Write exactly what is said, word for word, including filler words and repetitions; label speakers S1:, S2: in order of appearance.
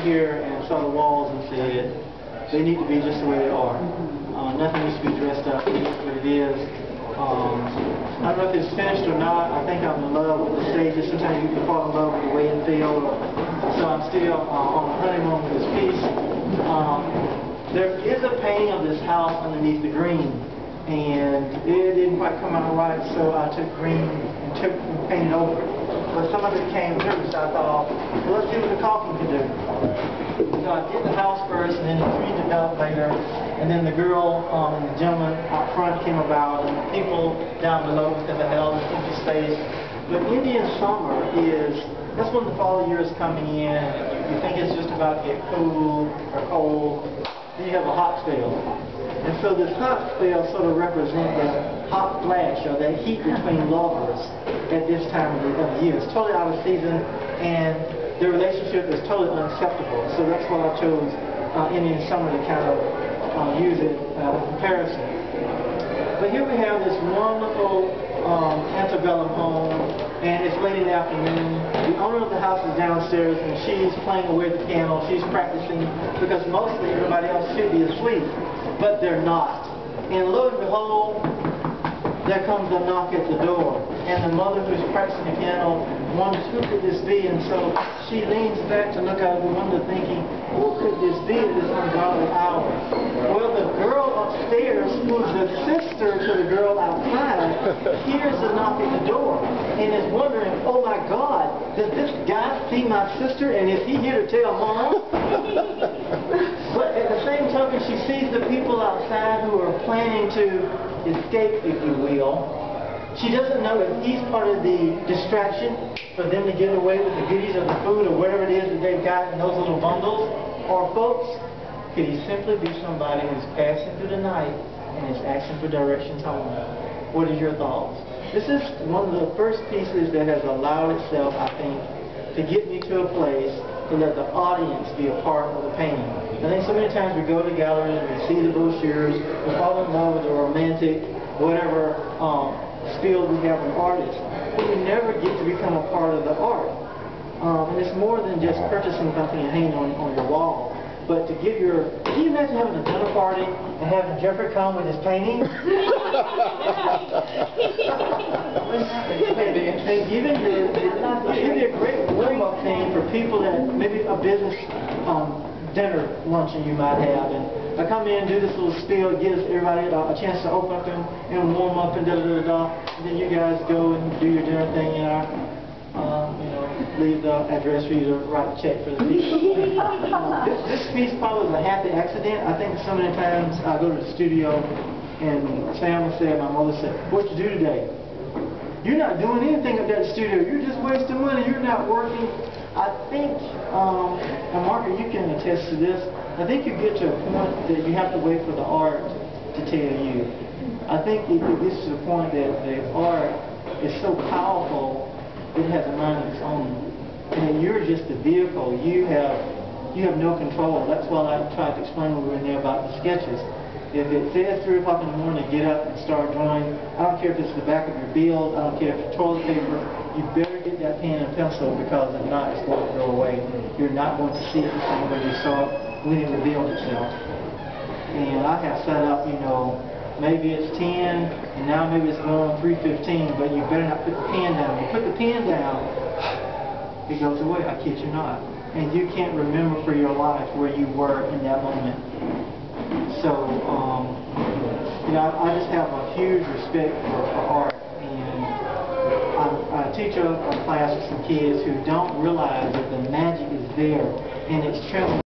S1: here and saw the walls and said, they need to be just the way they are. Uh, nothing needs to be dressed up, it is what it is. Um, I don't know if it's finished or not. I think I'm in love with the stages. Sometimes you can fall in love with the way it feels. So I'm still uh, on the honeymoon with this piece. Um, there is a painting of this house underneath the green, and it didn't quite come out right, so I took green and took and painted over it. But some of it came through, so I thought, well, let's see what the coffin can do. So I did the house first, and then the tree developed later, and then the girl um, and the gentleman out front came about, and the people down below because I had all this empty space. But Indian summer is, that's when the fall of the year is coming in. You think it's just about to get cool or cold. Then you have a hot spell. And so this hot spell sort of represents the hot flash or that heat between lovers at this time of the, of the year. It's totally out of season, and the relationship is totally unacceptable. So that's why I chose uh, Indian summer to kind of uh, use it uh, in comparison. But here we have this wonderful um, antebellum home, and it's late in the afternoon. The owner of the house is downstairs, and she's playing away at the piano. She's practicing because mostly everybody else should be asleep, but they're not. And lo and behold, there comes a knock at the door, and the mother who's practicing the piano wonders, who could this be? And so she leans back to look out of the window thinking, who could this be at this ungodly hour? Well, the girl upstairs, who's the sister to the girl outside, hears the knock at the door and is wondering, oh my God, does this guy see my sister, and is he here to tell Mom? But at the same token, she sees the people outside who are planning to escape, if you will. She doesn't know if he's part of the distraction for them to get away with the goodies of the food or whatever it is that they've got in those little bundles. Or folks, could he simply be somebody who's passing through the night and is asking for directions home? What are your thoughts? This is one of the first pieces that has allowed itself, I think, to get me to a place to let the audience be a part of the painting. I think so many times we go to galleries, we see the brochures, we fall in love with the romantic, whatever um, spiel we have on artists, but we never get to become a part of the art. Um, and it's more than just purchasing something and hanging on, on your wall. But to give your, can you imagine having a dinner party and having Jeffery come with his painting? and, and giving you, give you a great warm-up thing for people that, maybe a business um, dinner luncheon you might have. And I come in, do this little spiel, it gives everybody a, a chance to open up and, and warm up and da-da-da-da. And then you guys go and do your dinner thing, you know. Um, you know, leave the address for you to write a check for the piece. uh, this, this piece probably was a happy accident. I think so many times I go to the studio and Sam will say, my mother said, what'd you do today? You're not doing anything at that studio. You're just wasting money. You're not working. I think, um, and Margaret, you can attest to this, I think you get to a point that you have to wait for the art to tell you. I think it, it gets to the point that the art is so powerful it has a mind of its own, and you're just the vehicle. You have you have no control. That's why I tried to explain when we were in there about the sketches. If it says three o'clock in the morning to get up and start drawing, I don't care if it's the back of your bill, I don't care if it's toilet paper, you better get that pen and pencil, because if not, it's going to go away. You're not going to see it the same way you saw it when it revealed itself. And I have set up, you know, maybe it's ten, and now maybe it's going on three fifteen, but you better not put the pen down. You put the pen down, it goes away, I kid you not. And you can't remember for your life where you were in that moment. So, um, you know, I, I just have a huge respect for, for art. And I, I teach a, a class with some kids who don't realize that the magic is there, and it's trembling.